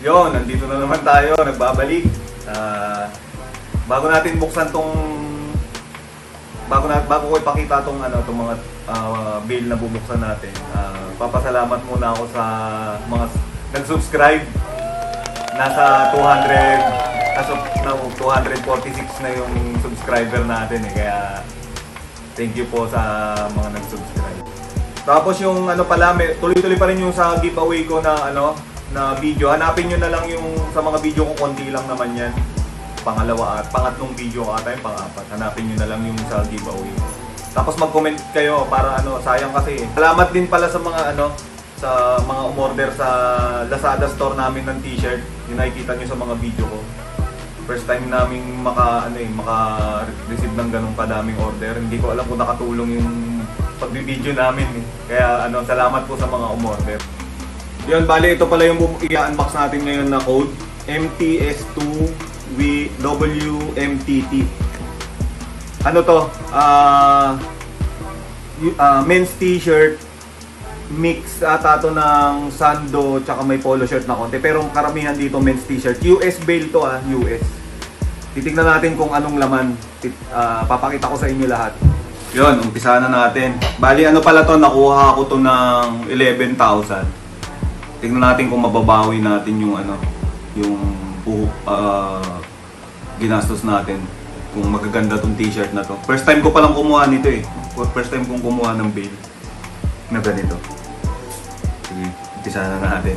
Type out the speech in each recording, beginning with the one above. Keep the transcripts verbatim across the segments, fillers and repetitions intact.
Yon, nandito na naman tayo, nagbabalik. Uh, bago natin buksan tong bago na bago ko ipakita tong ano tong mga uh, bill na bubuksan natin. Uh, papasalamat muna ako sa mga nag-subscribe. Nasa two hundred as of now two forty-six na yung subscriber natin eh, kaya thank you po sa mga nag-subscribe. Tapos yung ano pala, may, tuloy-tuloy pa rin yung sa giveaway ko na ano na video. Hanapin nyo na lang yung sa mga video ko, konti lang naman yan. Pangalawa at pangatlong video ko ata yung pang-apat. Hanapin nyo na lang yung sa giveaway. Tapos mag-comment kayo para ano, sayang kasi. Salamat din pala sa mga ano sa mga umorder sa Lazada store namin ng t-shirt. Yung nakikita nyo sa mga video ko. First time naming maka ano eh, maka-receive ng ganung kadaming order. Hindi ko alam kung nakatulong yung pag-video namin eh. Kaya ano, salamat po sa mga umorder. Yun, bali ito pala yung i-unbox natin ngayon na code M T S two W M T T. Ano to? Uh, uh, men's t-shirt mix ata to ng sando tsaka may polo shirt na konti, pero karamihan dito men's t-shirt. U S bail to ah, U S. Titignan natin kung anong laman. Uh, papakita ko sa inyo lahat. Yun, umpisa na natin. Bali ano pala to, nakuha ko to ng eleven thousand. Tingnan natin kung mababawi natin yung ano, yung uh, ginastos natin. Kung magaganda tong t-shirt na to. First time ko palang kumuha nito eh. First time kong kumuha ng bail na ganito. Sige, umpisa na natin.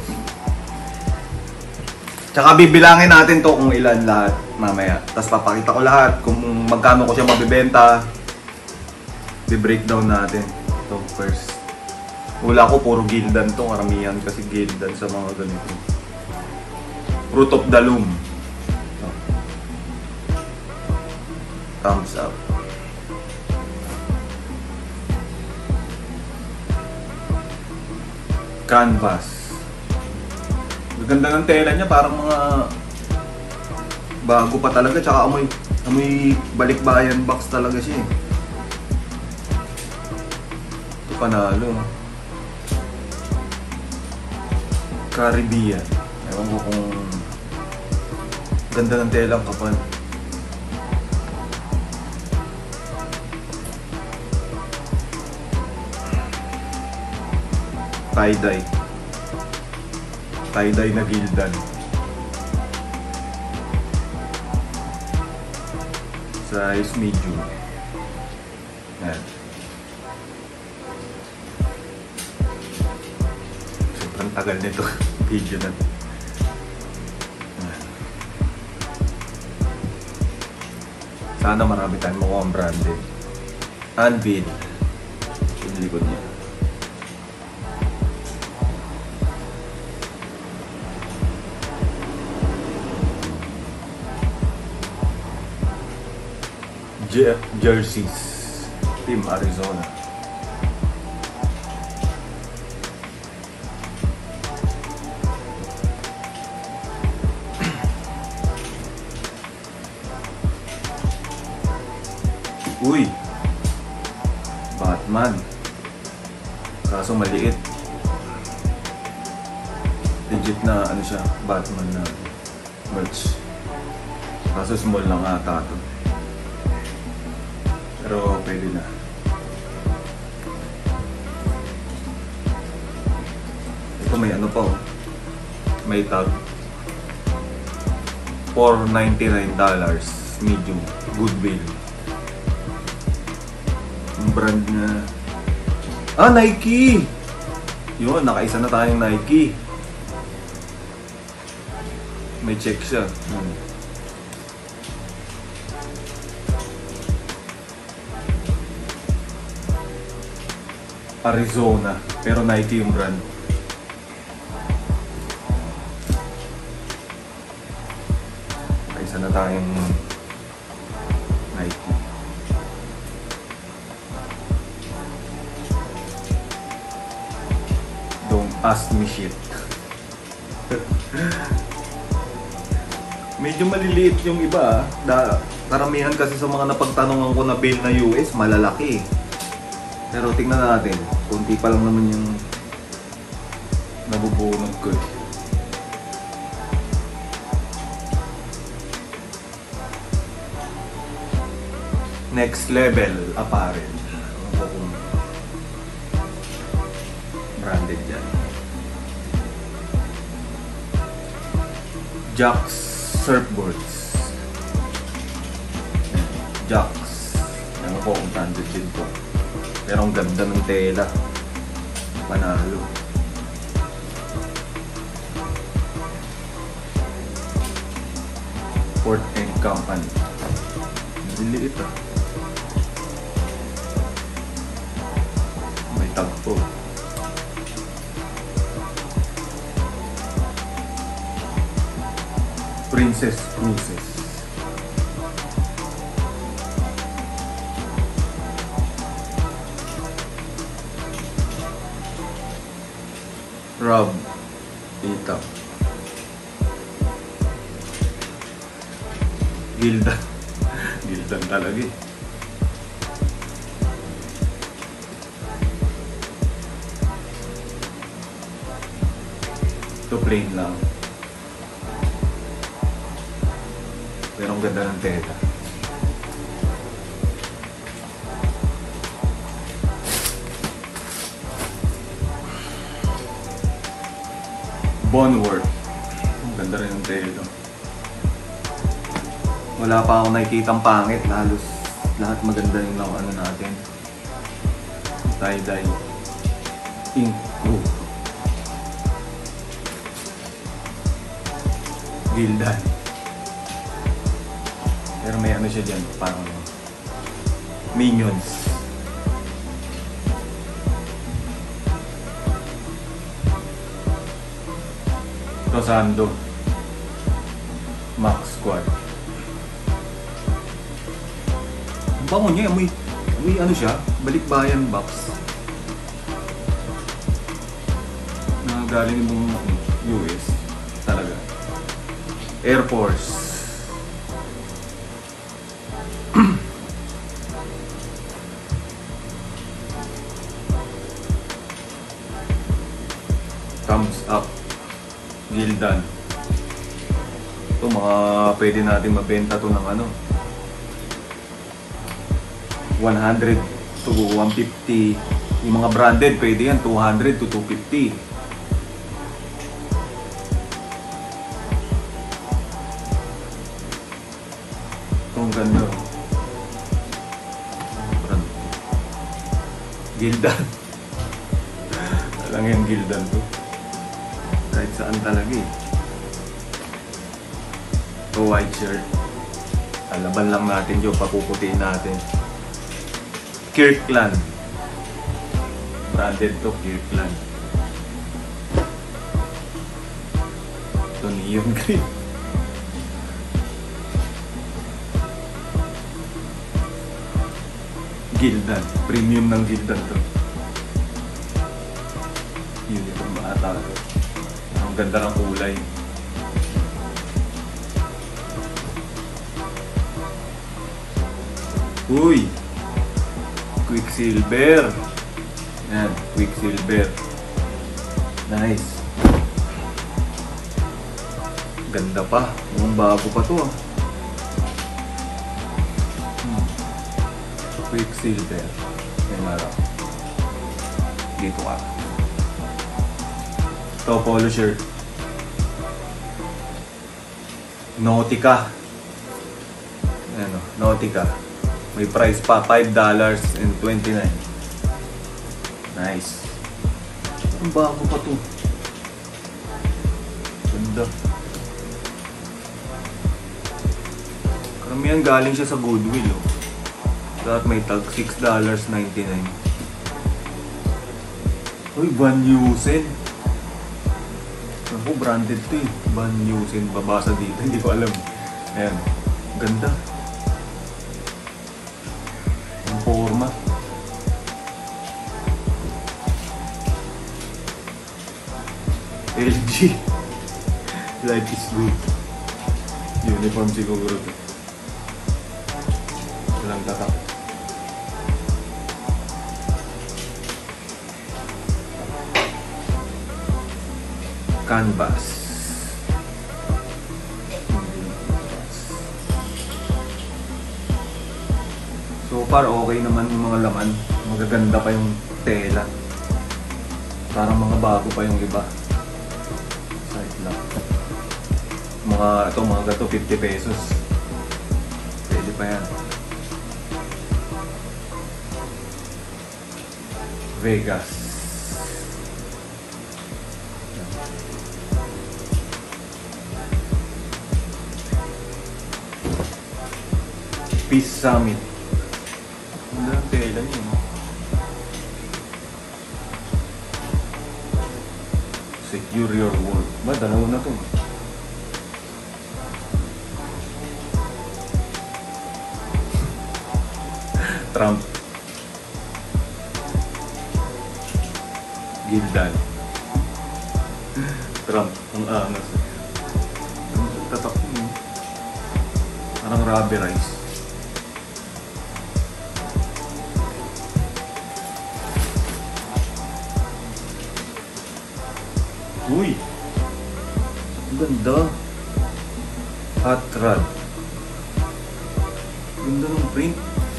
Tsaka bibilangin natin to kung ilan lahat mamaya. Tapos papakita ko lahat kung magkano ko siya mabibenta. Bi-breakdown natin. Ito first. Wala ko, puro gildan to. Karamihan kasi gildan sa mga ganito. Fruit of the Loom. So, thumbs up. Canvas. Maganda ng tela niya. Parang mga bago pa talaga. Tsaka amoy, amoy balikbayan box talaga siya eh. Ito panalo. Caribbean. Ewan ko kung ganda ng telang kapal. Tie-dye. Tie-dye na gildan. Size medium. Ayan. Sobrang tagal nito. Video na. Sana marami tayong makuha ang branded. Anvil. Yung likod niya. Je Jerseys. Team Arizona. Uy! Batman. Kaso maliit. Legit na ano siya, Batman na merch. Kaso small lang ata ito. Pero pwede na. Ito may ano pa oh. May tag. four ninety-nine dollars. Medium. Goodwill. Brand niya. Ah, Nike! Yun, nakaisa na tayong Nike. May check siya. Hmm. Arizona. Pero Nike yung brand. Nakaisa na tayong Nike. Ask me shit. Medyo maliliit yung iba. Da, karamihan kasi sa mga napagtanungan ko na bail na U S, malalaki. Pero tingnan natin. Kunti pa lang naman yung nabubunod ko. Next Level Apparel. Ano po kung branded yan. Jax Surfboards. Jax. Ano po kung branded din po. Pero ang ganda ng tela. Panalo. Port and Company. Liliit ah. May tag po. Princess Cruises. Rob Ita. Gildan. Gildan talaga eh. Ito plain lang. Pero ang ganda ng tela. Bonworth. Ang ganda rin ng tela. Wala pa akong nakikitang pangit. Halos lahat maganda yung ano natin. Tie-dye. Ink. Oh. Gildan. Pero may ano siya dyan. Parang Minions. Rosando. Max Squad. Ang bango niya, may, may ano siya, balikbayan box. Na galing mong U S. Talaga. Air Force. Thumbs up. Gildan. Ito mga pwede natin mabenta to ng ano one hundred to one fifty. Yung mga branded pwede yan two hundred to two fifty. Itong ganda. Gildan. Alang yan Gildan to. Kahit saan talaga eh. Ito white shirt. Alaban lang natin yung papuputiin natin. Kirkland. Branded to Kirkland. Ito neon green. Gildan. Premium ng Gildan to. Uniform ata to. Ang ganda ng kulay. Uy! Quicksilver. Yan, Quicksilver. Nice. Ganda pa. Mukhang bago pa to ah. Hmm. Quicksilver. Yan nga. Dito ka. Ito, polo shirt. Nautica. Ano, Nautica. May price pa, five dollars and twenty-nine cents. Nice. Ang bago pa to. Ganda. Karamihan galing siya sa Goodwill oh. Lahat may tag, six dollars and ninety-nine cents. Uy, Van Heusen. Ako, branded to eh. Van Heusen, babasa dito, hindi ko alam. Ayan, ganda. Ang forma. L G. Life is good. Uniform siguro to. Walang tatak. Canvas. So far okay naman yung mga laman. Magaganda pa yung tela. Parang mga bago pa yung iba. Side lang. Mga, ito mga gato fifty pesos. Pwede pa yan. Vegas. Peace Summit. Ang ang tela niyo, no? Secure your world. Ba, dalawa na to. Trump. Gildan. Trump. Ang angas. Tatak mo. Parang rubberized. Uy! Ang ganda. Hot rod. Ganda ng print.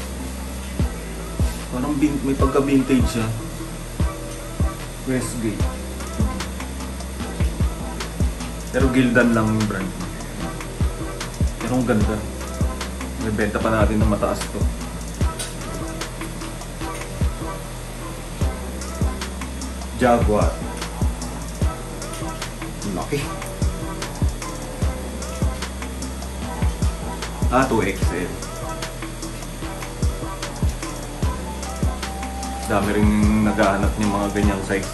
Parang may pagka-vintage siya. Westgate. Pero Gildan lang yung brand. Pero ang ganda. May benta pa natin ng mataas to. Jaguar. Laki. Ah, two X L. Dami rin naghahanap ng mga ganyang size.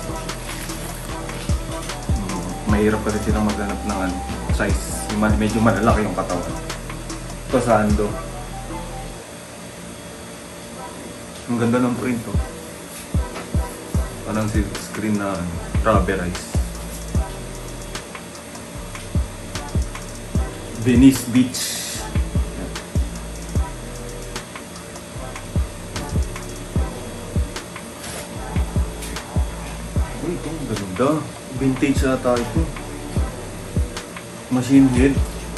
Hmm, mahirap kasi silang maghanap ng ano, size. Yung medyo malalaki yung katawan. Ito Sando. Ang ganda ng print, oh. Parang silk screen na ano, rubberized. Venice Beach. Uy, ito ang ganda. Vintage ata ito. Machine head.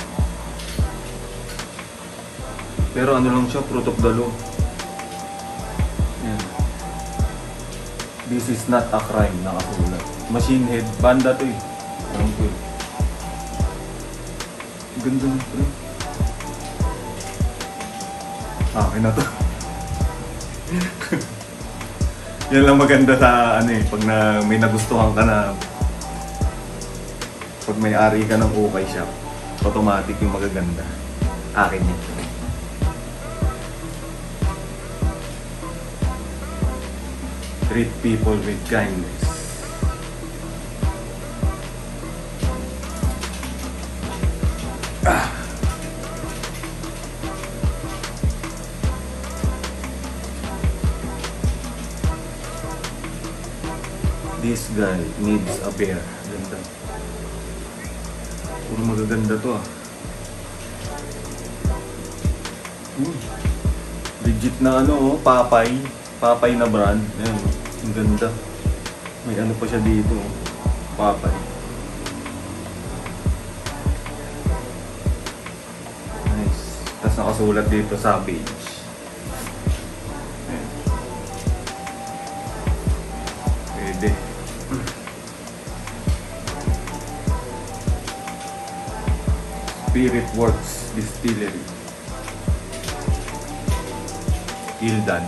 Pero ano lang siya, fruit of the loom. Yan. This is not a crime, nakasulat. Machine head. Banda to eh. Parang to eh. Ganda na ito. Akin na to. Yan lang maganda sa ano eh, pag na, may nagustuhan ka na, pag may ari ka ng ukay shop, automatic yung magaganda. Akin yan. Treat people with kindness. Ah. This guy needs a bear. Ganda. Puro magaganda to ah. Hmm. Legit na ano oh, Papay. Papay na brand. Ayan, ang ganda. May ano pa siya dito oh. Papay. Tapos nakasulat dito sa page. Ayan. Pwede. Spirit Works Distillery. Gildan.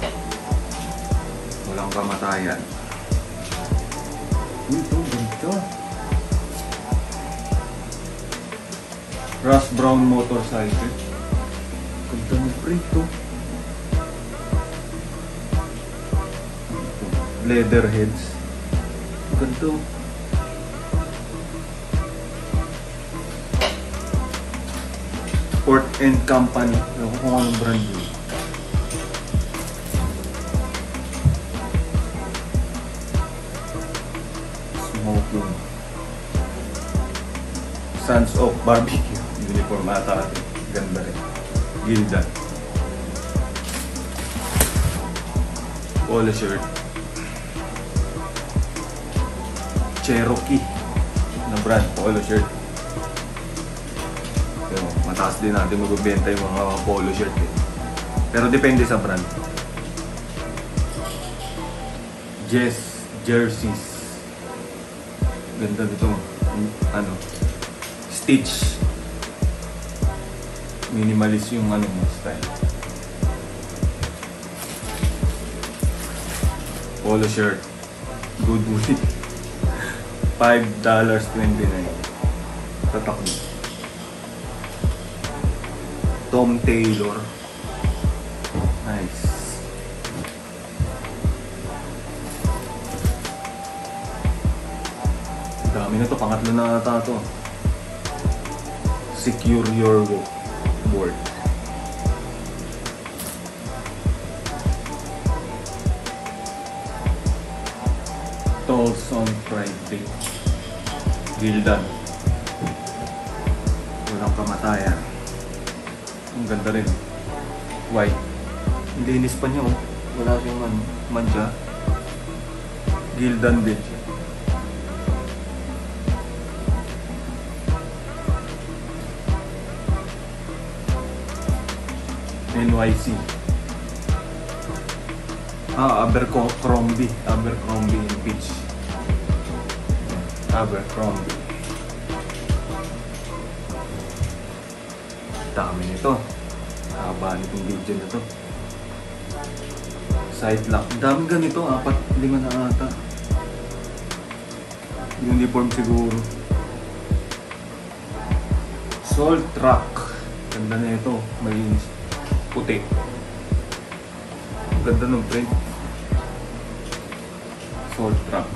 Walang kamatayan. Uy, ito, ganito. Rush Brown Motorcycle. Ganda ng print to. Leather heads. Ganda. Port and Company. Ewan ko kung anong brand yun. Smoking. Sons of Barbecue. Uniform ata natin. Ganda rin. Gildan. Polo shirt. Cherokee na brand. Polo shirt. Pero mataas din natin magbibenta yung mga polo shirt eh. Pero depende sa brand. Jess jerseys. Ganda nito. Ano? Stitch. Minimalist yung ano mo style. Polo shirt. Goodwill. five dollars and twenty-nine cents. Tatak mo. Tom Taylor. Nice. Dami na to. Pangatlo na ata to. Secure your board. Tolls on Friday. Gildan. Walang kamatayan. Ang ganda rin. White. Linis pa niya, oh. Wala siyang man mancha. Gildan din siya. N Y C. Ah, Abercrombie. Abercrombie in Peach. Abercrombie. Dami nito. Haba nitong video na to. Side lock. Dami ganito. Apat, lima na ata. Uniform siguro. Salt Truck. Ganda na ito. May puti. Ganda ng print. Salt Truck.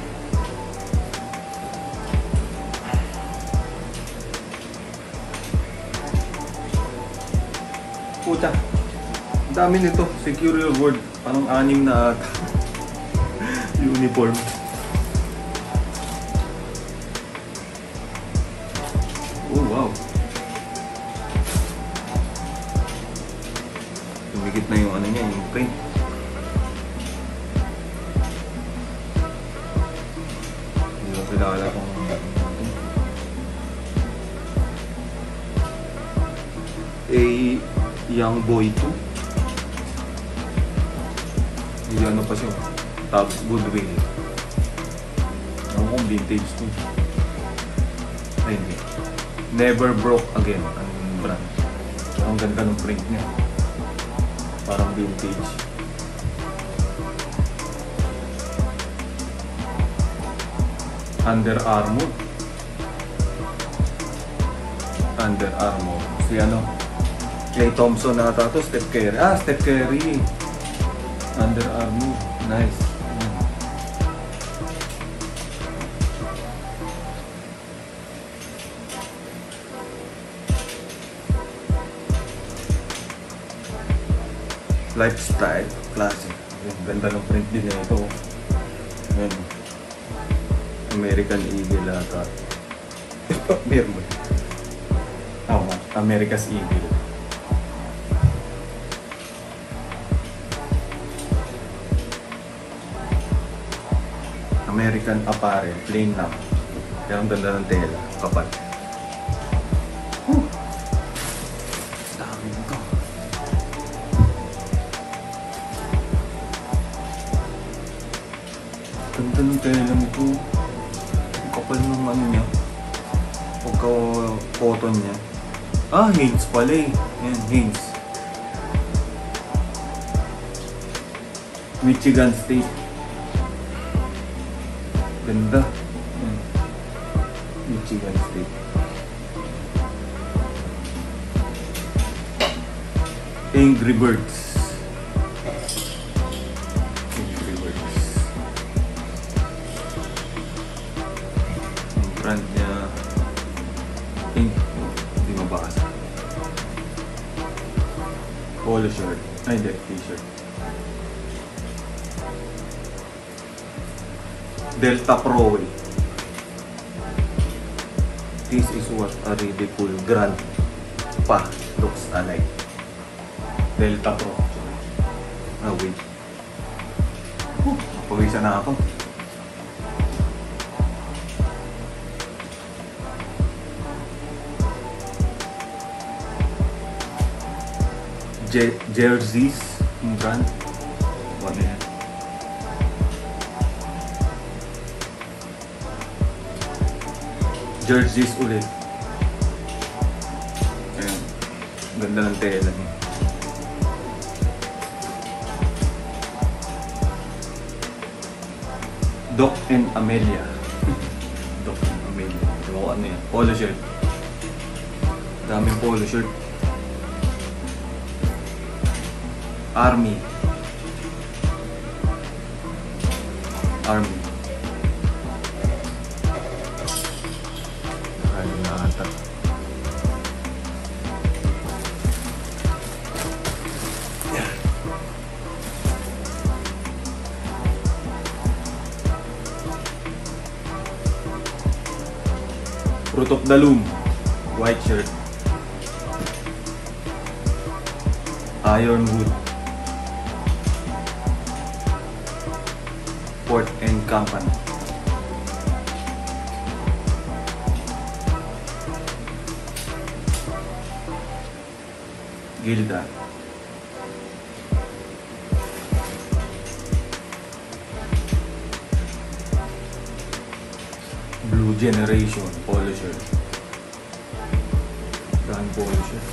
Puta. Ang dami nito. Secure your word. Parang anim na uniform. Oh wow. Tumigit na yung ano niya, yung print. Hindi ko kilala kung A Young Boy two. Hindi ano pa siya. Tabs Goodwill. Ano kung vintage to. Ay hindi. Never Broke Again. Ang brand. Ang ganda ng print niya. Parang vintage. Under Armour. Under Armour. Si ano? Klay Thompson na ata to. Steph Curry. Ah, Steph Curry. Under Armour. Nice. Hmm. Lifestyle. Classic. Yung ganda ng print din na ito. Ayan. American Eagle ata. Meron ba? Oh, America's Eagle. American Apparel, plain lang. Pero ang ganda ng tela, kapal. Whew. Dami nito. Ganda ng tela nito. Ang kapal ng ano niya. Pagka cotton niya. Ah, Hanes pala eh. Yan, Hanes. Michigan State. Ganda. Yan. Michigan State. Angry Birds. Angry Birds. Ang brand niya. Pink. Hindi mabasa. Polo shirt. Ay, hindi. T-shirt. Delta Pro. This is what a really cool grand pa looks alike. Delta Pro. Ah, wait. Uh, Pawisan na ako. Je jerseys yung brand. Ano yan? Jerseys ulit. Ayan. Ganda ng tela niya. Doc and Amelia. Doc and Amelia. Ewan ko ano yan. Polo shirt. Daming polo shirt. Army. Army. Ay, nata. Fruit of the Loom. White shirt. Ironwood. Port and Company. Gildan. Blue Generation polo shirt. Dan polo shirt.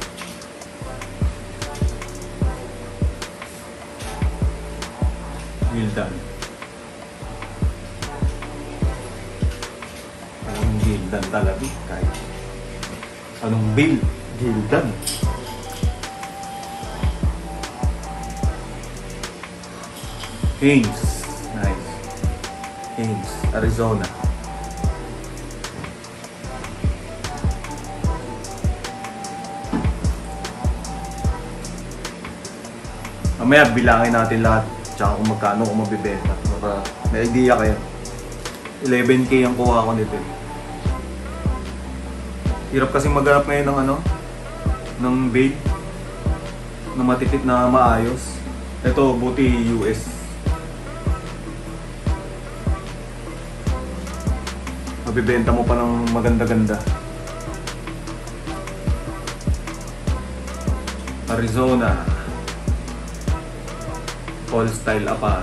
Gildan. Anong Gildan talaga? Kahit anong bill? Gildan. Hanes. Nice. Hanes, Arizona. Mamaya bilangin natin lahat. Tsaka kung magkano kung mabibenta. Para may idea kayo. eleven K ang kuha ko nito. Hirap kasing maghanap ngayon ng ano, ng bail na matipid na maayos. Ito, buti U S. Mabibenta mo pa ng maganda-ganda. Arizona. All style apart.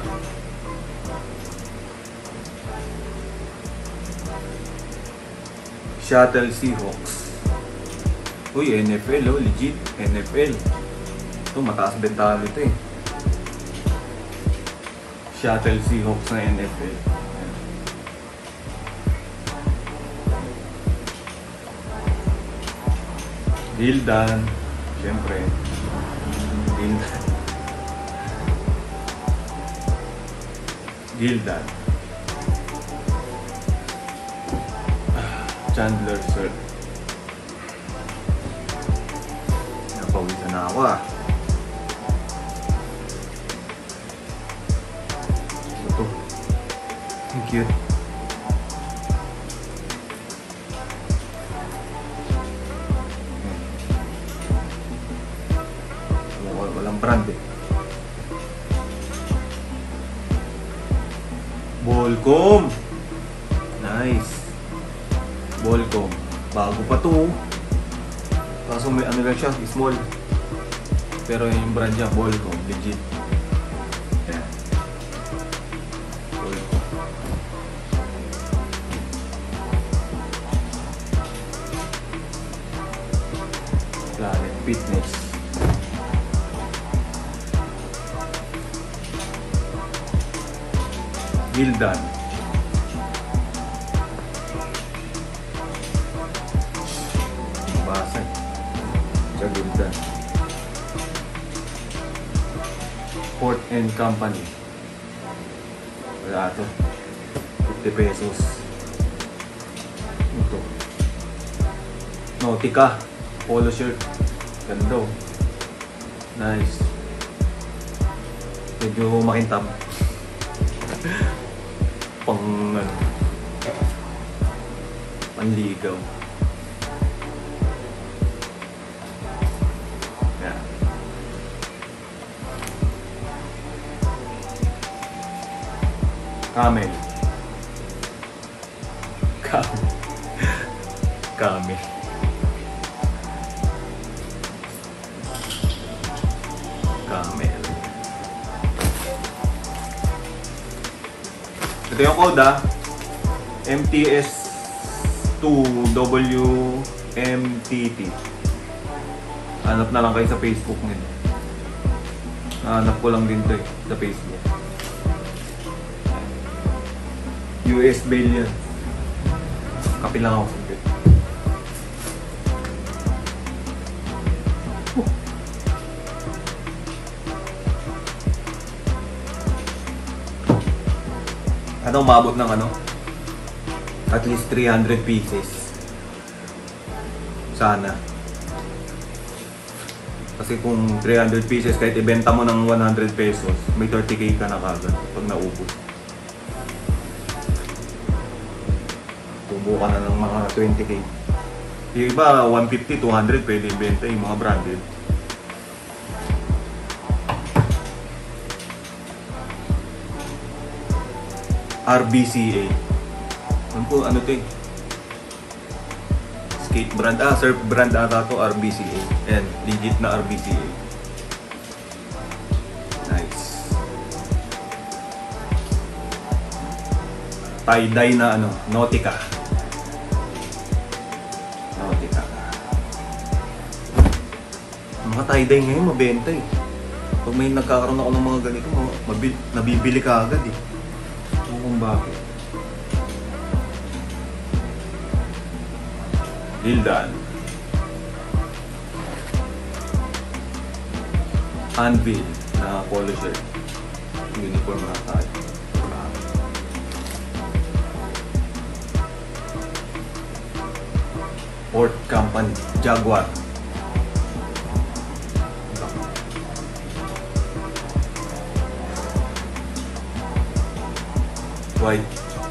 Seattle Seahawks. Uy, N F L oh, legit. N F L. Ito, mataas bentahan ito eh. Seattle Seahawks na N F L. Gildan. Siyempre. Gildan. Gildan. Chandler shirt. Napawisan na ako ah. Ito. Ang cute. Walang brand eh. Bolcom. Nice. Bolcom. Bago pa to. Kaso may ano lang siya, small. Pero yung brand niya, Bolcom. Legit. Ayan. Bolcom. Planet Fitness. Gildan. Basag. Sa Gildan. Port and Company. Wala ito. fifty pesos. Ito. Nautica. Polo shirt. Ganda. Nice. Medyo makintab. Pang ano, panligaw. Yeah. Camel. Camel. Camel. Camel. Ito yung code ah. M T S two W M T T. Hanap na lang kayo sa Facebook nila. Hanap ko lang din to eh, sa Facebook. U S bail yan. Kapi lang ako. Ano, umabot ng ano? At least three hundred pieces. Sana. Kasi kung three hundred pieces, kahit ibenta mo ng one hundred pesos, may thirty K ka na kagad pag naubos. Tubo ka na ng mga twenty K. Yung iba, one fifty, two hundred pwede ibenta yung mga branded. R B C A. Ano po, ano to eh? Skate brand. Ah, surf brand ata to, R B C A. Ayan, legit na R B C A. Nice. Tie-dye na ano, Nautica. Nautica. Mga tie-dye ngayon, mabenta eh. Pag may nagkakaroon ako ng mga ganito, mabil nabibili ka agad eh. Kung bakit. Gildan. Anvil na polo shirt. Uniform na tayo. Ford Company. Jaguar. White.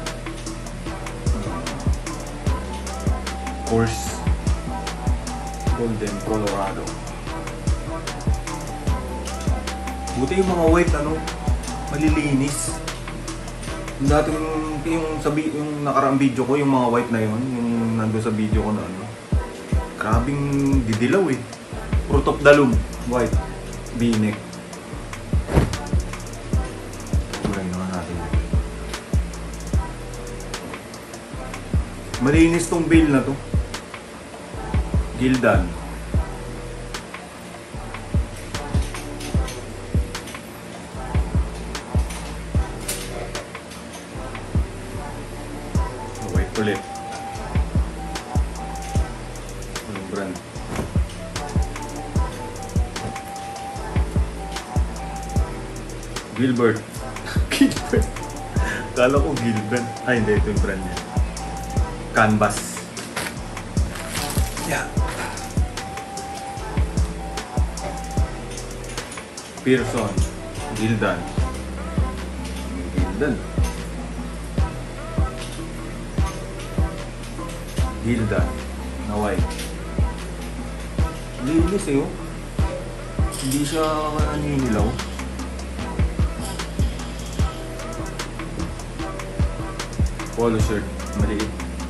Course. Golden Colorado. Buti yung mga white ano, malilinis. Yung dating yung sabi yung nakaraang video ko, yung mga white na yun, yung nandoon sa video ko na ano. Grabing didilaw eh. Fruit of the loom, white, V-neck. Malinis tong bill na to. Gildan. Wait ulit. Anong brand? Gilbert. Gilbert. Kala ko Gilbert. Ay, hindi. Ito yung brand niya. Canvas. Yeah. Pearson. Gildan. Gildan. Gildan. Na white. Linis eh oh. Hindi siya naninilaw. Polo shirt. Maliit.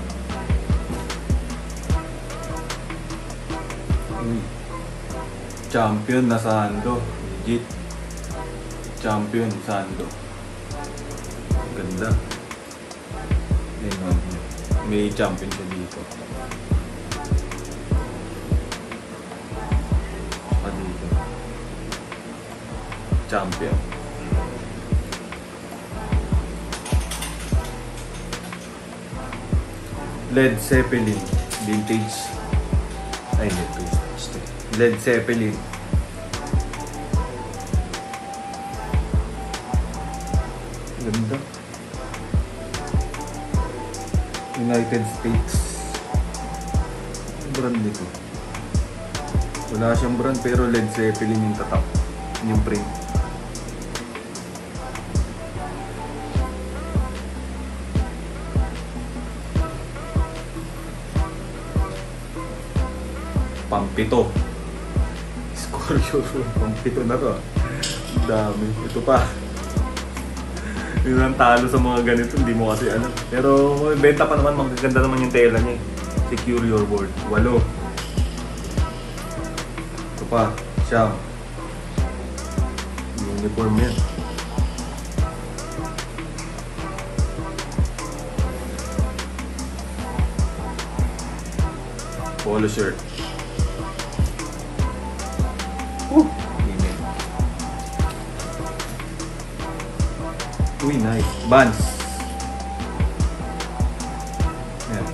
Champion na Sando. Legit. Champion Sando. Ganda. Ayun, may champion siya dito. Pa dito. Champion. Led Zeppelin. Vintage. Ay, ito. Led Zeppelin. Ganda. United States. Ang brand nito. Wala siyang brand pero Led Zeppelin yung tatak. Yung print. Pampito. Scorpio. Pampito na to. Dami. Ito pa. Yun ang talo sa mga ganito. Hindi mo kasi ano. Pero benta pa naman. Magaganda naman yung tela niya. Secure your board. Walo. Ito pa. Siyam. Uniform yan. Polo shirt. Woo! Init. Uy, nice. Vans. Yan.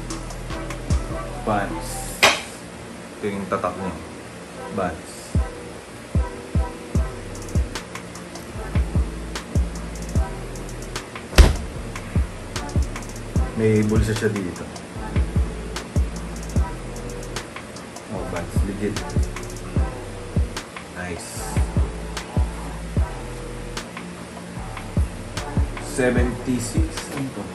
Vans. Ito yung tatak niya. Vans. May bulsa siya dito. Oh, Vans. Legit. Nice. seventy-six. Ano to?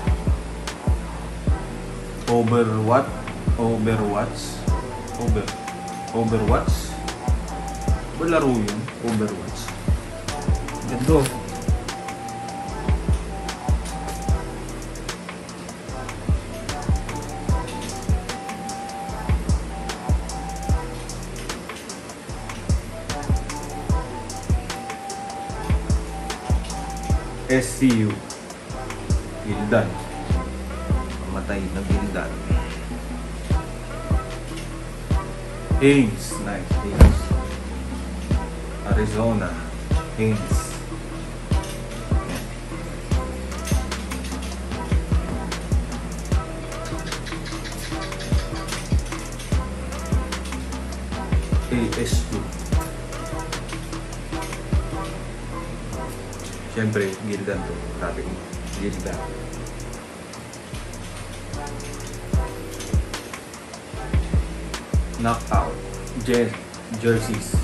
Over what? Overwatch? Over. Overwatch? Ba laro yun? Overwatch. Ganda. S C U Gildan. Mamatay na Gildan. Hanes. Nice. Hanes. Arizona. Hanes. A S two. Siyempre, Gildan to. Topic mo. Gildan. Knockout. Jer jerseys.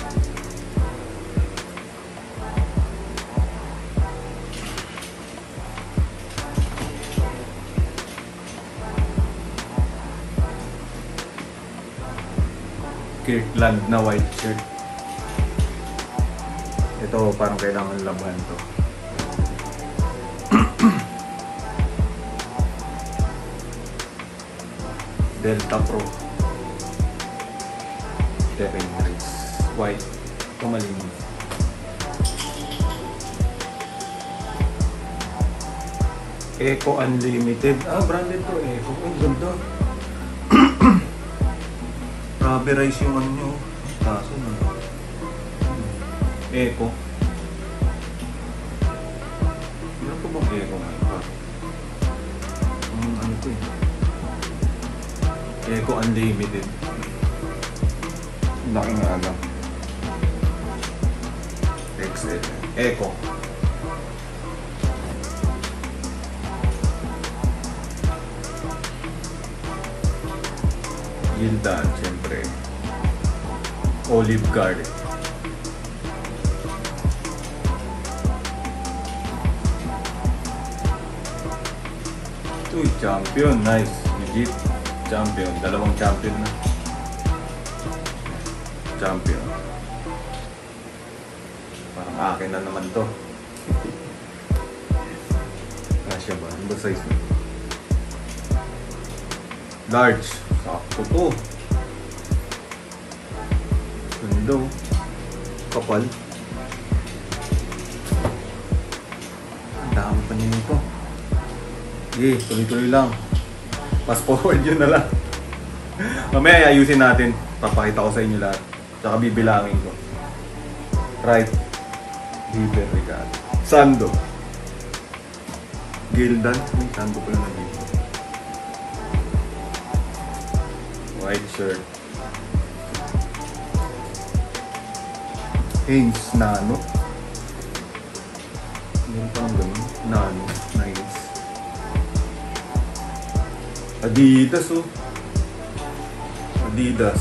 Kirkland na white shirt. Ito parang kailangan laban to. Delta Pro. Devin Reese. White. Kumalinis. Eco Unlimited. Ah, branded to. Eco. Ang ganda. Rubberized yung ano nyo. Kaso na. Eco. Meron po bang Eco ngayon? Um, ano to eh? Eco Unlimited. Laki nga lang. X L. Eco. Gildan, siyempre. Olive Garden. Uy, champion. Nice. Legit. Champion. Dalawang champion na. Champion. Parang akin na naman to. Kasya ba? Ano ba size na? Large. Sakto to. Ganda. Kapal. Ang dami pa niya nito. Sige, tuloy-tuloy lang. Fast forward yun na lang. Mamaya ayusin natin. Papakita ko sa inyo lahat. Tsaka bibilangin ko. Right. Bieber Ricardo. Sando. Gildan. May Sando pa na dito. White shirt. Hanes Nano. Meron pa ng ganun. Nano. Nice. Adidas oh. Adidas.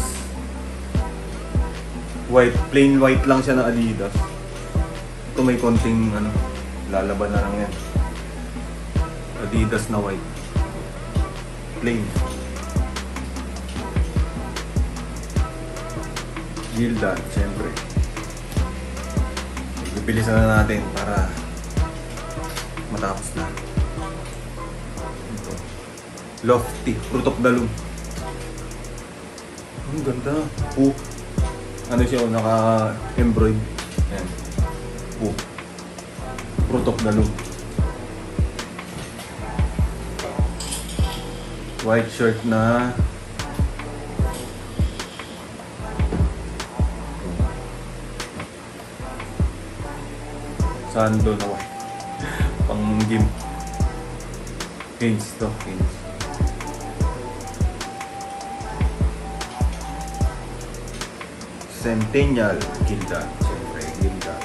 White, plain white lang siya na Adidas. Ito may konting ano, lalaban na lang yan. Adidas na white. Plain. Gildan, siyempre. Ibilisan na natin para matapos na. Ito. Lofty, Fruit of the Loom. Ang ganda. Oh. Ano siya, naka-embroid. Ayan. Oh. Fruit of the loom. White shirt na sando na white. Pang gym. Hanes to. Hanes. Centennial Gildan. Siyempre, Gildan.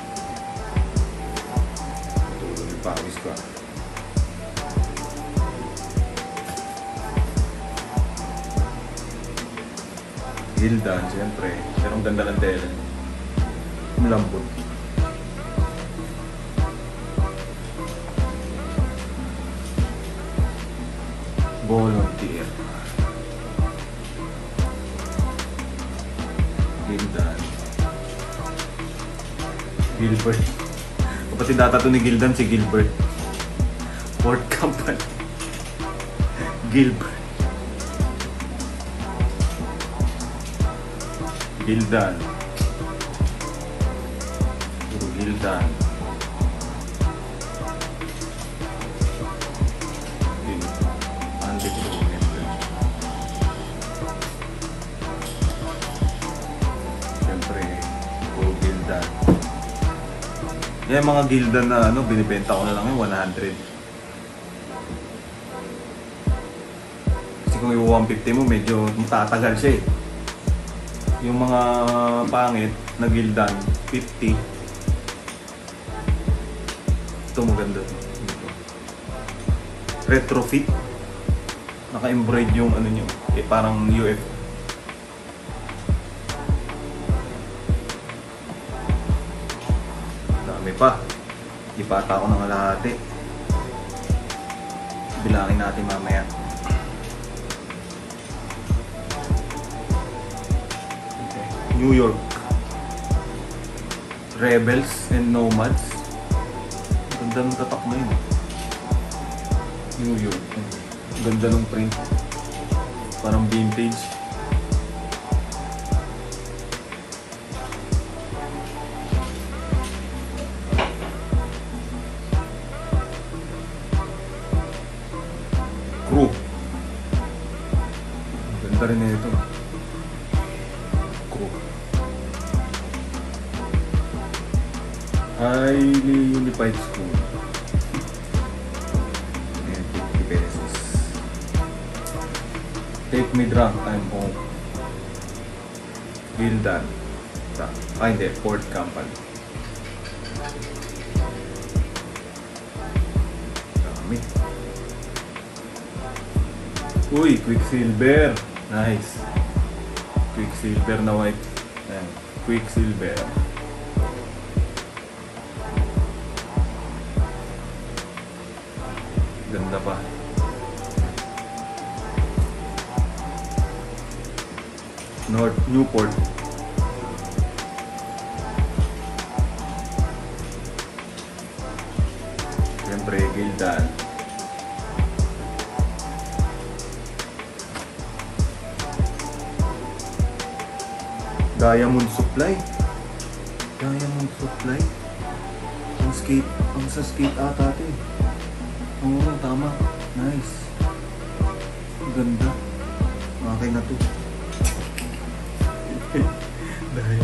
Tulong yung pawis ko. Gildan, siyempre. Pero ang ganda ng tela. Malambot. Volunteer. Gildan. Gilbert. Kapatid data to ni Gildan, si Gilbert. Ford Company. Gilbert. Gildan. Puro Gildan. Siyempre, puro Gildan. Yan mga Gildan na ano, binibenta ko na lang yung one hundred. Kasi kung yung one fifty mo, medyo matatagal siya eh. Yung mga pangit na Gildan, fifty. Ito maganda. Retrofit. Naka-embroid yung ano nyo. Eh, parang U F. Dami pa. Ipata ko ng kalahati. Bilangin natin mamaya. New York. Rebels and Nomads. Ganda ng tatak mo yun. New York. Ganda ng print. Parang vintage. Crew. Ganda rin na ito. Highly Unified School. Ayan, fifty pesos. Take me drunk, I'm home. Gildan. Ah, hindi. Ford Company. Dami. Uy, Quicksilver. Nice. Quicksilver na white. Ayan, Quicksilver. Ganda pa. North Newport. Siyempre, Gildan. Diamond Supply. Diamond Supply. Ang skate, ang sa skate ata ito eh. Oo, tama. Nice. Ganda. Okay na to. Dahil.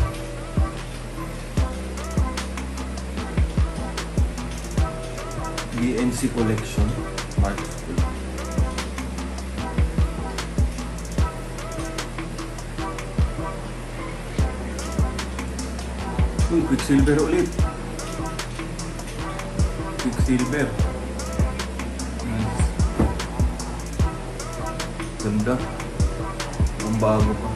B N C Collection. Mark School. Uy, Quicksilver ulit. Quicksilver. Ganda. Ang bago pa.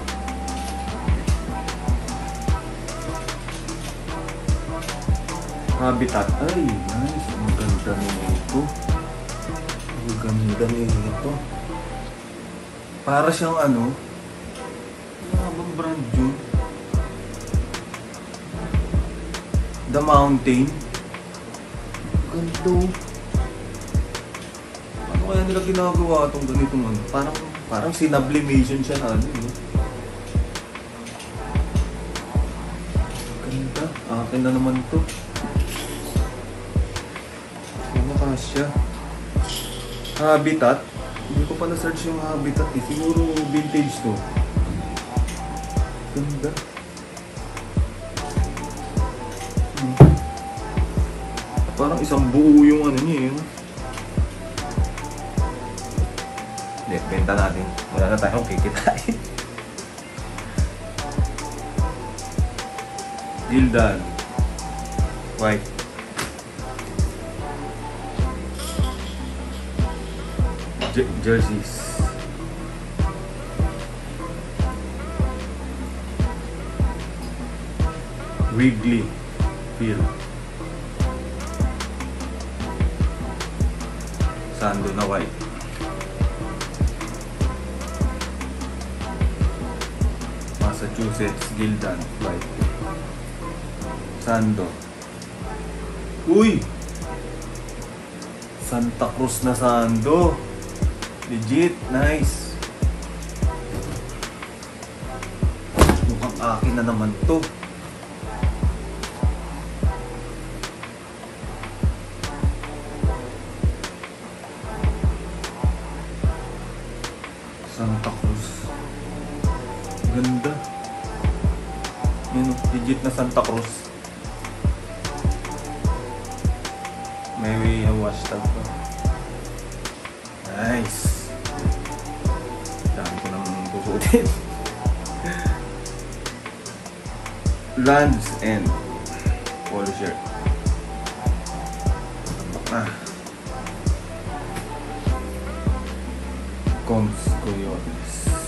Habitat. Ay, nice. Ang ganda nito. Ang ganda nito. Para siyang ano, ano bang brand yun? The Mountain. Ganda. Ano kaya nila ginagawa itong ganitong ano? Parang, parang sinublimation siya na ano. No? Ganda. Akin na naman to. Kasya. Habitat. Hindi ko pa na-search yung Habitat eh. Siguro vintage to. Ganda. Hmm. Parang isang buo yung ano niya yun. Hindi, benta natin. Wala na tayong kikitain. Gildan. White. J jerseys. Wrigley Field. Sando na white. Massachusetts Gildan white. Sando. Uy! Santa Cruz na Sando. Legit, nice. Mukhang akin na naman to. Santa Cruz. Ganda. Yun, legit na Santa Cruz. May hashtag pa. Nice. Dami ko nang susutin. Lands End polo shirt. Ah. Combs Coyotes.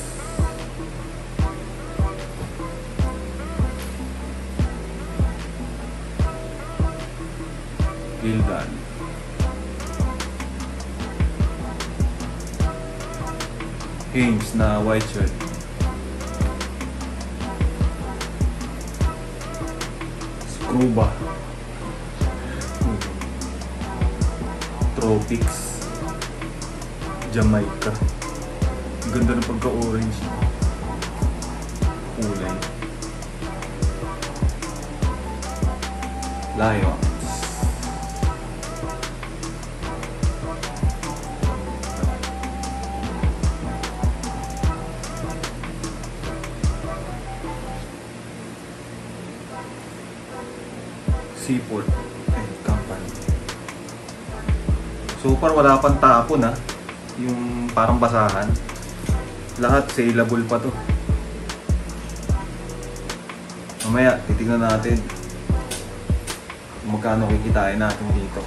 Gildan. Hanes na white shirt. Scruba. Tropics. Jamaica. Ang ganda ng pagka-orange. Kulay. Lions. Seaport and Company. So far wala pang tapon ha. Yung parang basahan. Lahat saleable pa to. Mamaya titignan natin kung magkano kikitain natin dito.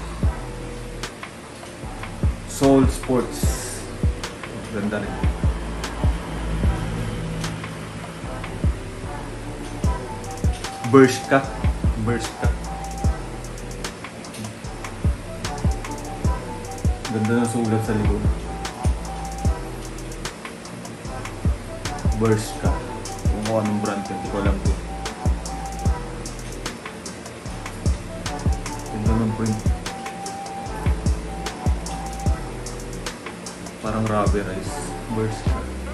Soul Sports. Ganda rin. Bershka. Bershka. Ganda ng sulat sa likod. Bershka. Kung kung anong brand yun, hindi ko alam ko. Ganda ng print. Parang rubberized. Bershka.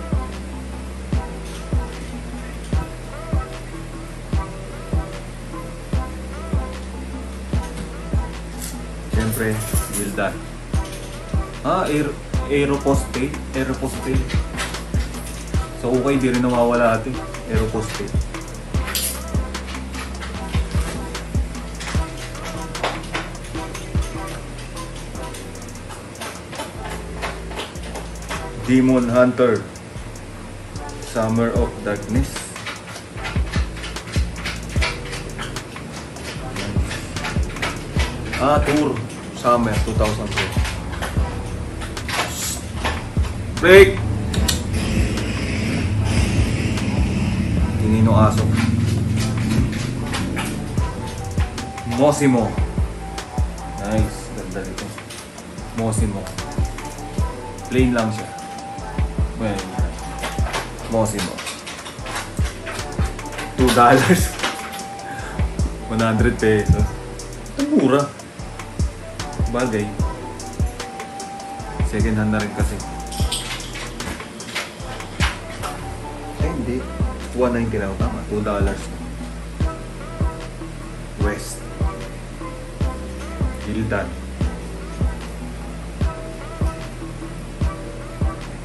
Siyempre, Gildan. Ah, Air, Aeropostale. Aeropostale. So, okay, di rin nawawala ate. Aeropostale. Demon Hunter. Summer of Darkness. Ah, Tour. Summer two thousand two. Break! Tinino aso. Mosimo. Nice. Ganda nito. Mosimo. Plain lang siya. Well, Mosimo. two dollars. one hundred pesos. Ang mura. Bagay. Second hand na rin kasi. Hindi. one ninety lang. Tama. two dollars. West. Gildan.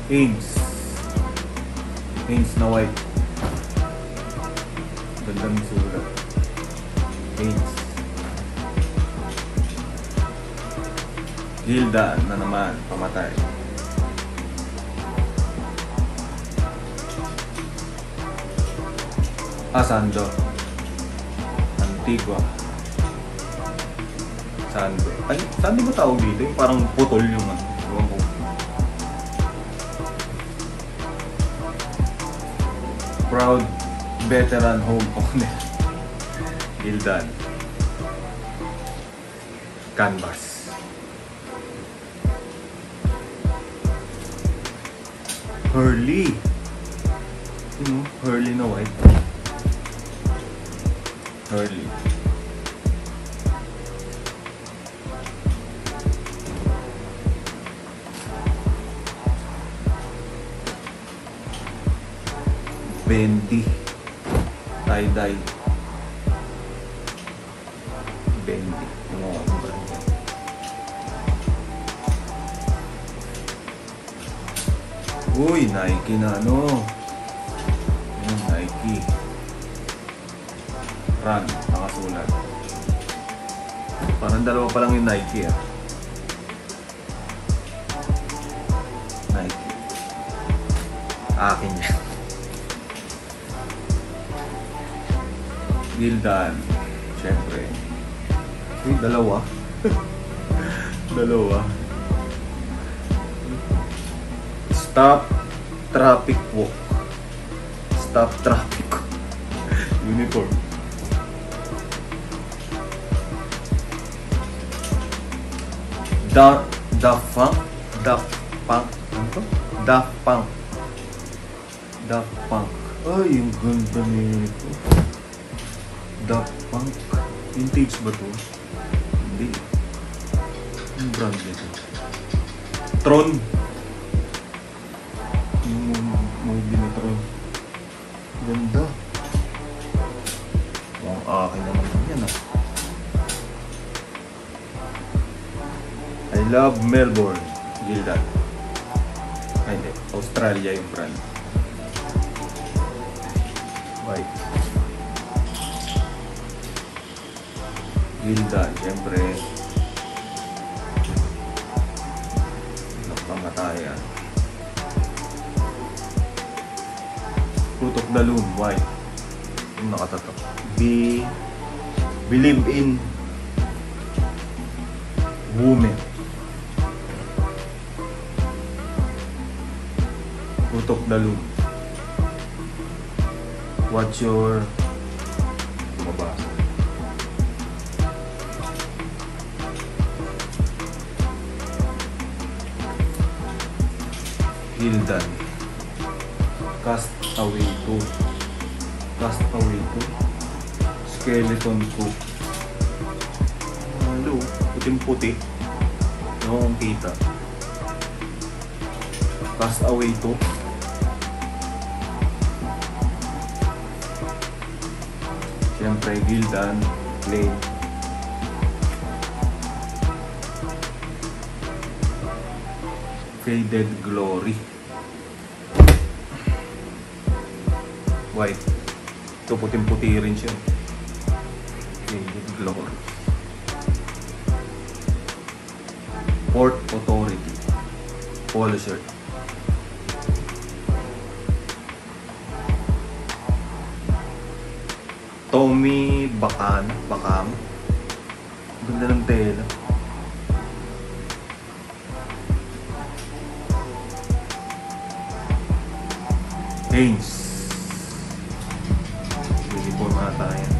Hanes. Hanes na white. Gandang sulat. Hanes. Gildan na naman, pamatay. Ah, Sando. Antigua. Sando. Ay, Sando ba tawag dito? Yung parang putol yung ano. Ewan ko. Proud veteran homeowner. Gildan. Canvas. Hurley. You know, Hurley na white. Hurley. Bendy. Tie-dye. Bendy. Ano nga ang brand yan? Uy, Nike na ano. Yung Nike. Run, nakasulat. Parang dalawa pa lang yung Nike ah. Nike. Akin yan. Gildan. Siyempre. Uy, dalawa. Dalawa. Stop traffic walk. Stop traffic walk. Uniform. Da Daft Punk. Daft Punk. Ano to? Daft Punk. Daft Punk. Ay, yung ganda nito. Daft Punk. Vintage ba to? Hindi. Yung brand nito. Tron. Yung movie na Tron. Ganda. Ang akin naman yan ah. I love Melbourne. Gildan. Ay hindi. Australia yung brand. White. Gildan. Siyempre. Napamatayan. Fruit of the Loom. White. Yung nakatatak. Be Believe in Women. Fruit of the Loom. What's your mabasa? Gildan. Cast Away two. Cast Away two. Skeleton Cook. Hello, puting-puti. Noong kita. Cast Away two. Siyempre, Gildan. Plain. Faded Glory. White. Ito puting-puti rin siya. Faded Glory. Port Authority. Polo shirt. Tommy Bacan. Bacam. Ganda ng tela. Hanes. Uniform ata yan.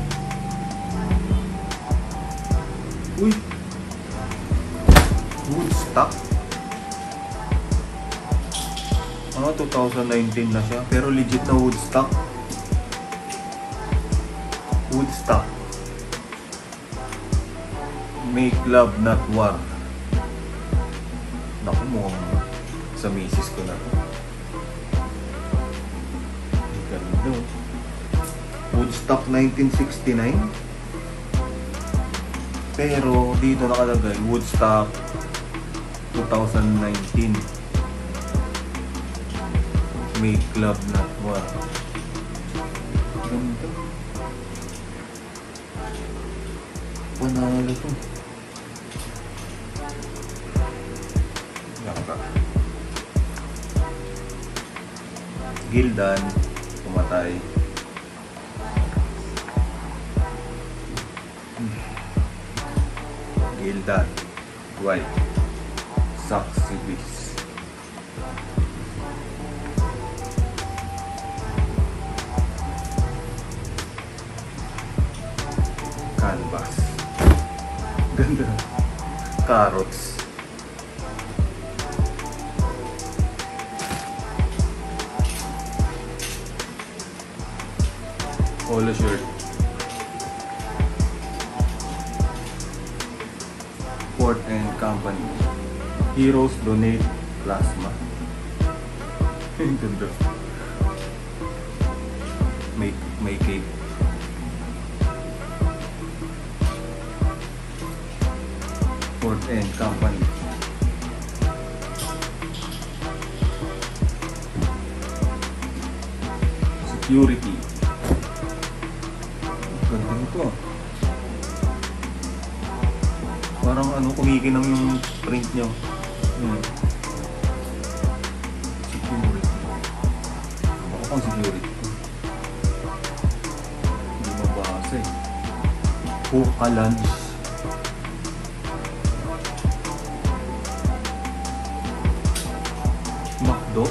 Uy! Woodstock. Ah, twenty nineteen na siya. Pero legit na Woodstock. Woodstock. Make love not war. Naku mo. Sa misis ko na to. Ganda. Woodstock nineteen sixty-nine. Pero dito nakalagay Woodstock twenty nineteen. May club na. Wow. Ganda. Panalo to. Laka. Gildan. Pumatay. Gildan. White. Saxy Beast. Canvas. Ganda. Carrots. Polo shirt. Ford and Company. Heroes donate plasma. Ganda. May, may cake. Ford and Company. Security. Ganda nito ah. Parang ano, kumikinang yung print nyo. Hmm. Security. Baka pang security. Hindi mabasa eh. Hoka lunch. McDo.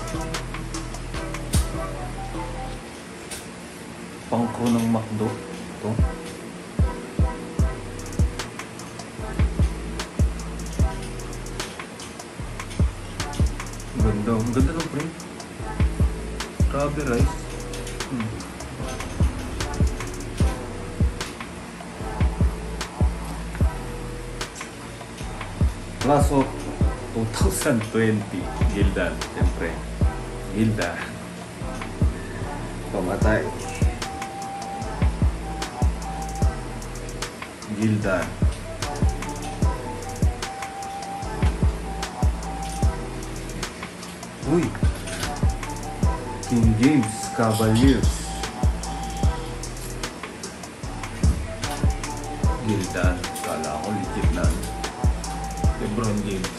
Pangkro ng McDo. Ito. Ganda. Ang ganda ng print. Strawberry rice. Hmm. Class of twenty twenty. Gildan. Siyempre. Gildan. Pamatay. Gildan. Uy! King James Cavaliers. Gildan. Kala ko legit na. LeBron James.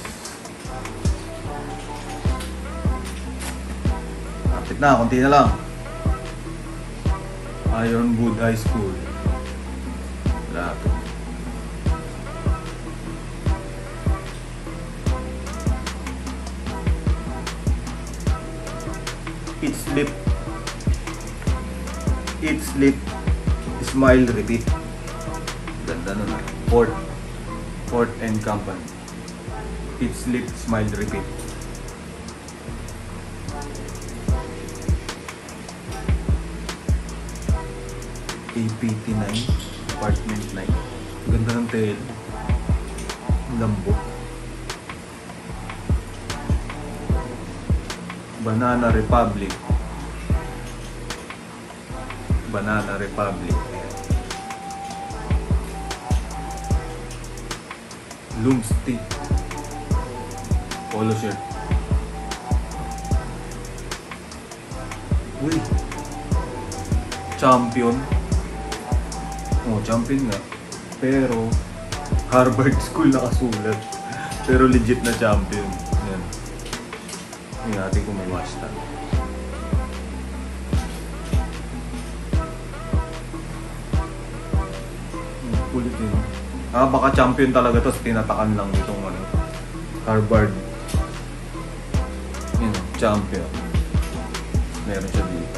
Kapit na, konti na lang. Ironwood High School. Lapit. Eat, sleep. Eat, sleep. Smile, repeat. Ganda nun ah. Ford. Ford and Company. Eat, sleep, smile, repeat. A P T nine. Apartment nine. Ganda ng tail. Lambo. Banana Republic. Banana Republic. Lumsty. Polo shirt. Uy. Champion. Oh, champion nga. Pero Harvard School nakasulat. Pero legit na champion. Yan. Hindi natin kung may wash tag. Kulit yun. Ah, baka champion talaga to, tinatakan lang itong ano, Harvard. Yun, champion. Meron siya dito.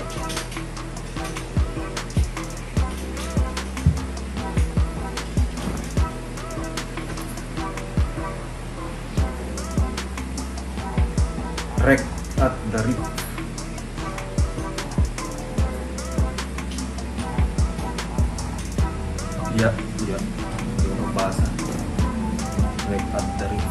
Wreck at the Reef. Yeah, yeah. Hindi ko mabasa. Wreck at the Reef.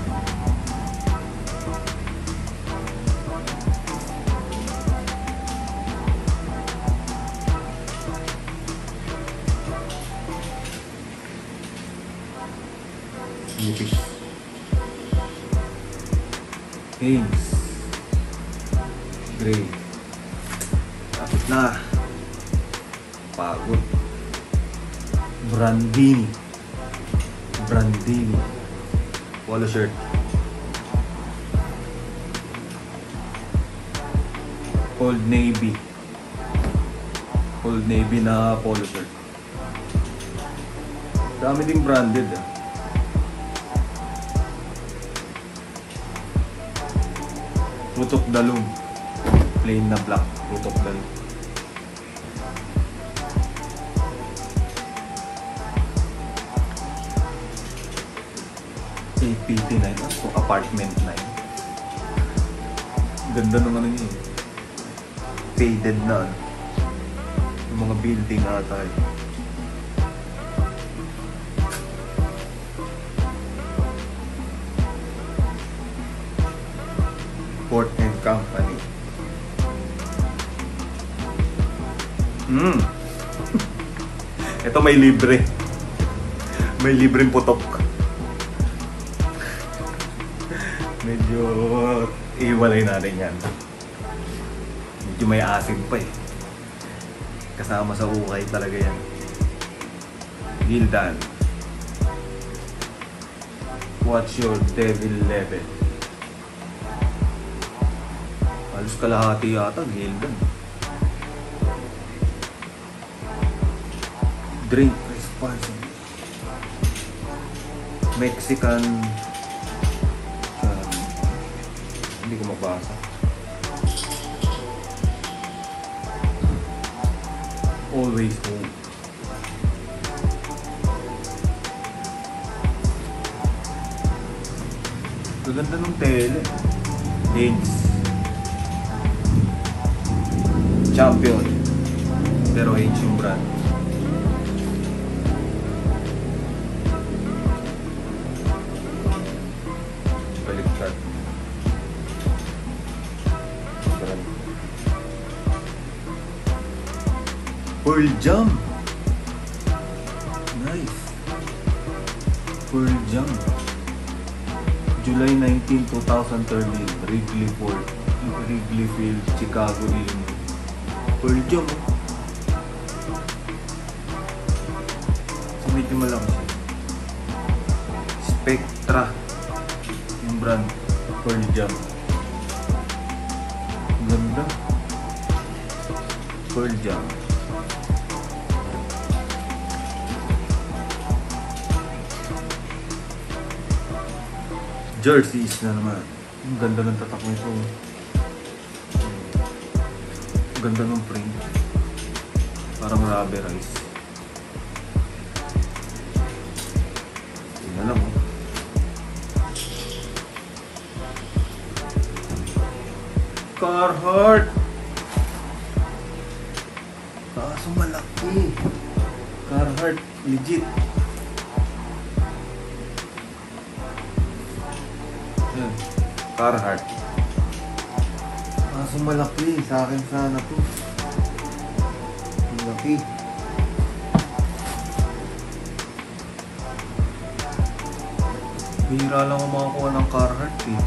Nipis. Hanes. Gray. na. Pagod. Brandini. Brandini. Polo shirt. Old Navy. Old Navy na polo shirt. Dami din branded ah. Fruit of the Loom. Plain na black. Fruit of the Loom. A P T nine. Ah, so apartment nine. Ganda naman ano yun. Faded na. Yung mga building ata eh. Port and Company. Hmm. Ito may libre. May libreng putok. Medyo iwalay natin yan. Medyo may asim pa eh. Kasama sa ukay talaga yan. Gildan. What's your devil level? Halos kalahati yata, Gildan. Drink responsibly. Mexican. Uh, hindi ko mabasa. Always home. Gaganda ng tele. Lens. Champion. Pero H yung brand. Baliktad. Brand. Pearl Jam. Nice. Pearl Jam. July nineteenth, twenty thirteen. Wrigley Field. Wrigley Field, Chicago, Illinois. Pearl Jam. So medyo malaki siya. Spectra. Yung brand. Pearl Jam. Ganda. Pearl Jam. Jerseys na naman. Ang ganda ng tatak nito. Ang ganda ng print. Parang rubberized. Tingnan lang oh. Carhartt. Kaso malaki. Carhartt. Legit. Yan. Carhartt. Kaso malaki. Sa akin sana to. Malaki. Bihira lang ako makakuha ng Carhartt eh.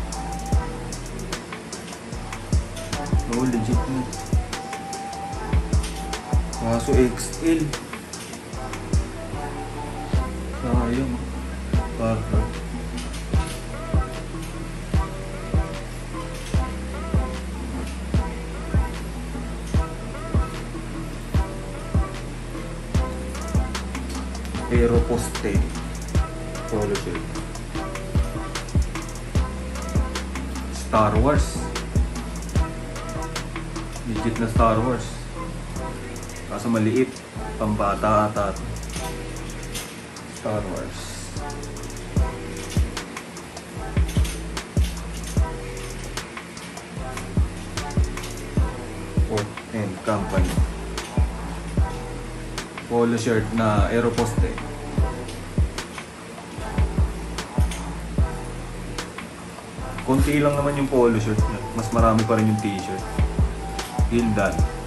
Oo, legit na. Kaso X L. Sayang. Carhartt. Aeroposte. Polo shirt. Star Wars. Legit na Star Wars. Kaso maliit. Pambata ata. Star Wars. Port and Company. Polo shirt na Aeroposte. Konti lang naman yung polo shirt niya. Mas marami pa rin yung t-shirt. Gildan.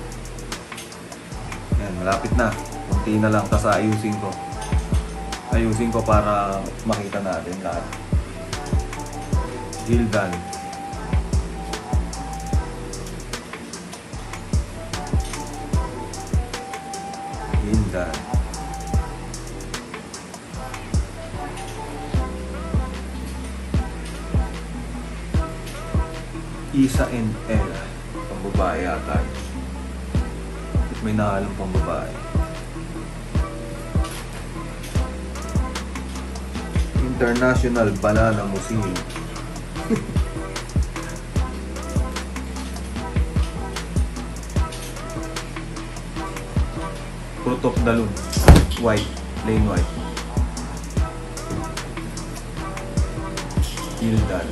Yan, malapit na. Konti na lang. Tapos ayusin ko. Ayusin ko para makita natin lahat. Gildan. Gildan. Isa and Ella. Pambabae yata. May nahalong pambabae. International Banana Museum. Fruit of the Loom. White. Plain white. Gildan.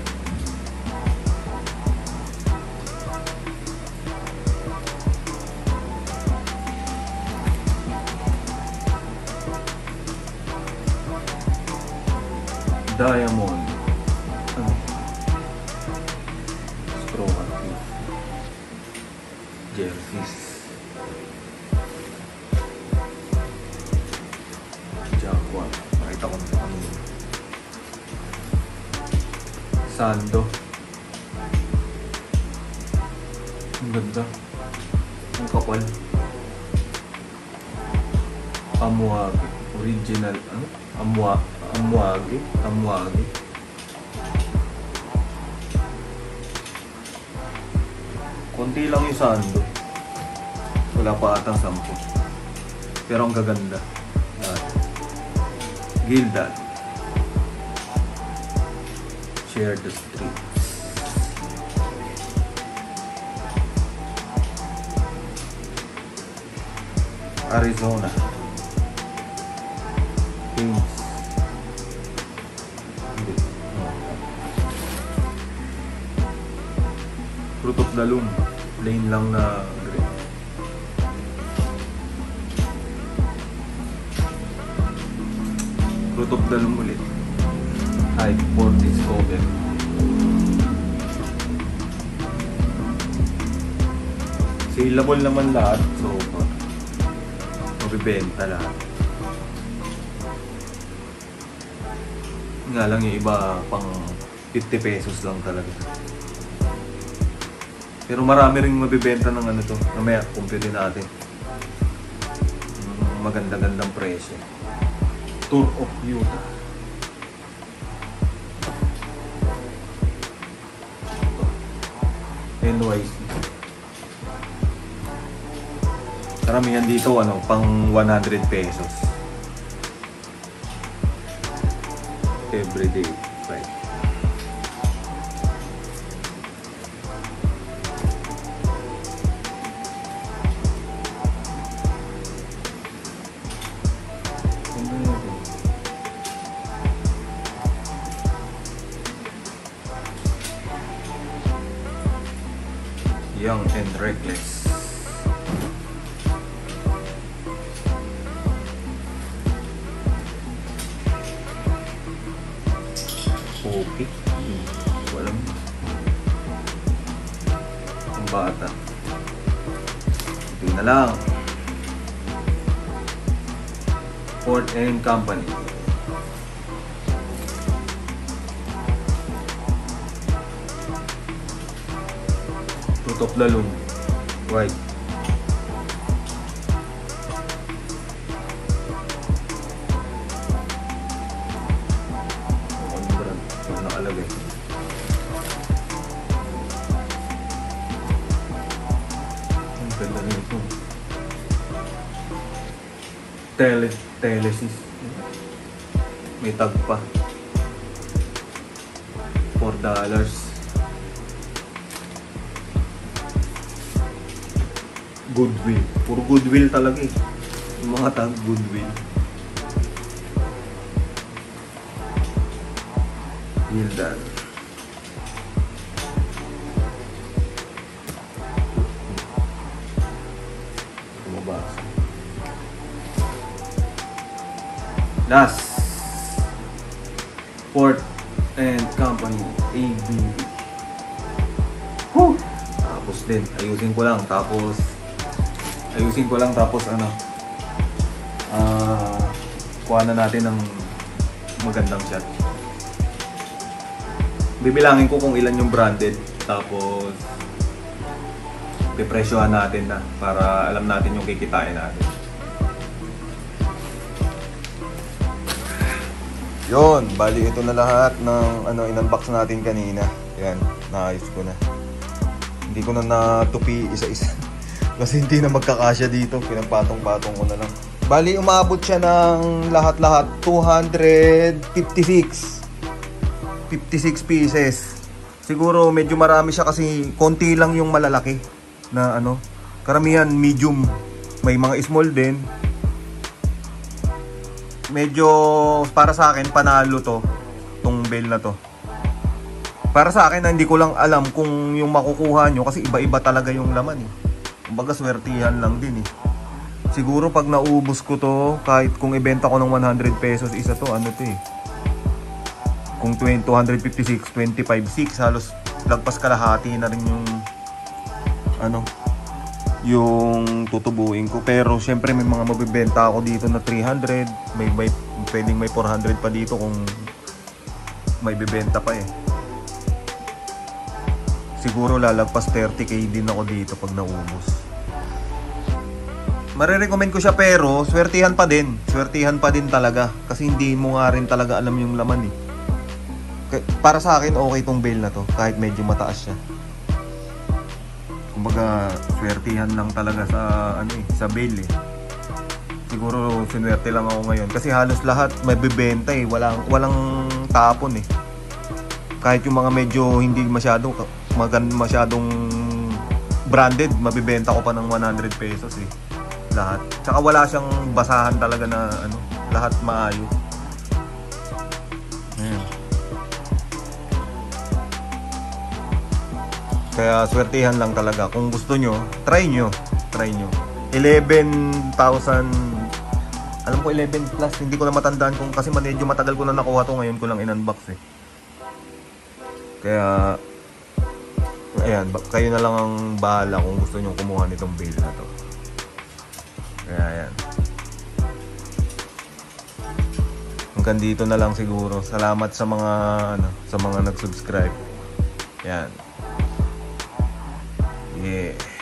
Diamond. Ano? Straw hat. Jerseys. Jaguar. Makita ko na ano. Sando. Ang ganda. Ang kapal. Amuage. Original. Ano? Amua. Amuage. Amuage. Konti lang yung sando. Wala pa atang sampo. Pero ang gaganda. Gildan. Share the streets. Arizona. Kings. Fruit of the Loom. Plain lang na green. Fruit of the Loom ulit. Hype for Discover. Saleable naman lahat. So, mabibenta lahat. Nga lang yung iba pang fifty pesos lang talaga. Pero marami ring mabibenta ng ano to. Mamaya, compute natin. Maganda-gandang presyo. Tour of Utah. N Y C. Karamihan dito, ano, pang one hundred pesos. Everyday. Right. Young and Reckless. Okay. Walang ang bata. Ito na lang. Ford and Company. Fruit of the Loom. White. Ano brand? Ano nakalagay? Ang ganda nito. Tele, Telesis. May tag pa. four dollars. Goodwill. Puro Goodwill talaga eh. Yung mga tag Goodwill. Gildan. Tumabas. Last. Ford and Company. A B B. Whew! Tapos din. Ayusin ko lang. Tapos ayusin ko lang tapos ano ah uh, kuha na natin ng magandang shot. Bibilangin ko kung ilan yung branded tapos pipresyohan natin na para alam natin yung kikitain natin. Yon, bali ito na lahat ng ano in-unbox natin kanina. Yan, naayos ko na. Hindi ko na natupi isa-isa. Kasi hindi na magkakasya dito. Pinagpatong-patong ko na lang. Bali, umabot siya ng lahat-lahat two hundred fifty-six. fifty-six pieces. Siguro medyo marami siya kasi konti lang yung malalaki na ano. Karamihan medium. May mga small din. Medyo para sa akin panalo to. Tong bale na to. Para sa akin, hindi ko lang alam kung yung makukuha nyo kasi iba-iba talaga yung laman eh. Kumbaga swertihan lang din eh. Siguro pag naubos ko to, kahit kung ibenta ko ng one hundred pesos isa to, ano to eh. Kung two hundred fifty-six, twenty-five, six, halos lagpas kalahati na rin yung ano, yung tutubuin ko. Pero syempre may mga mabibenta ako dito na three hundred, may, may pwedeng may four hundred pa dito kung may bibenta pa eh. Siguro lalagpas thirty K din ako dito pag naubos. Marirecommend ko siya pero swertihan pa din. Swertihan pa din talaga kasi hindi mo nga rin talaga alam yung laman eh. Para sa akin okay tong bale na to kahit medyo mataas siya. Kumbaga swertihan lang talaga sa ano eh, sa bale eh. Siguro sinwerte lang ako ngayon kasi halos lahat may bibenta eh, walang walang tapon eh. Kahit yung mga medyo hindi masyadong magan masyadong branded, mabibenta ko pa ng one hundred pesos eh. Lahat. Tsaka wala siyang basahan talaga na ano, lahat maayos. Ayan. Kaya swertihan lang talaga. Kung gusto nyo, try nyo. Try nyo. eleven thousand. Alam ko eleven plus. Hindi ko na matandaan kung kasi medyo matagal ko na nakuha to. Ngayon ko lang in-unbox eh. Kaya ayan, kayo na lang ang bahala kung gusto nyo kumuha nitong bale na to. Kaya ayan. Hanggang dito na lang siguro. Salamat sa mga ano, sa mga nag-subscribe. Ayan. Yeah.